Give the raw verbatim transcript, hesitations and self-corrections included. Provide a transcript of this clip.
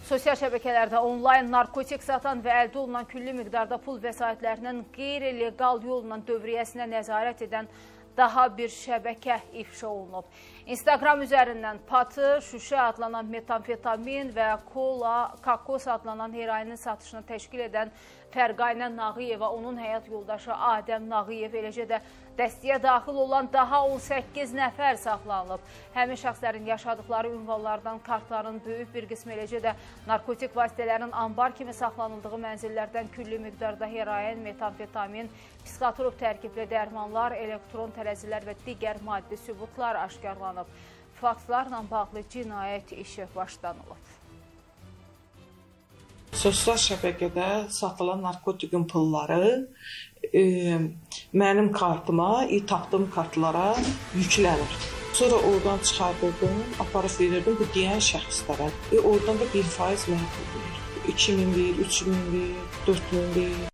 Sosial şəbəkələrdə onlayn narkotik satan və əldə olunan külli miqdarda pul vəsaitlərinin qeyri-legal yolla dövriyyəsinə nəzarət edən daha bir şəbəkə ifşa olunub. Instagram üzərindən patı, şüşə adlanan metamfetamin və kola, kakos adlanan heroinin satışını təşkil edən Fərqaynə Nağıyeva, onun həyat yoldaşı Adəm Nağıyev, eləcə də dəstəyə daxil olan daha on səkkiz nəfər saxlanılıb. Həmin şəxslərin yaşadıkları ünvanlardan kartların böyük bir qismi, eləcə də narkotik vasitələrin ambar kimi saxlanıldığı mənzillərdən külli miqdarda heroin, metamfetamin, psixotrop tərkibli dərmanlar, elektron tərəzilər və digər maddi sübutlar aşkarlanıb. Faktlarla bağlı cinayət işi başlanılıb. Sosial şəbəkədə satılan narkotikin pulları e, mənim kartıma, e, tapdığım kartlara yüklənir. Sonra oradan çıxardırdım, aparıb verirdim bu deyən şəxslərə. E, oradan da bir faiz mənə pul verir. iki min bir, üç min bir, dörd min bir.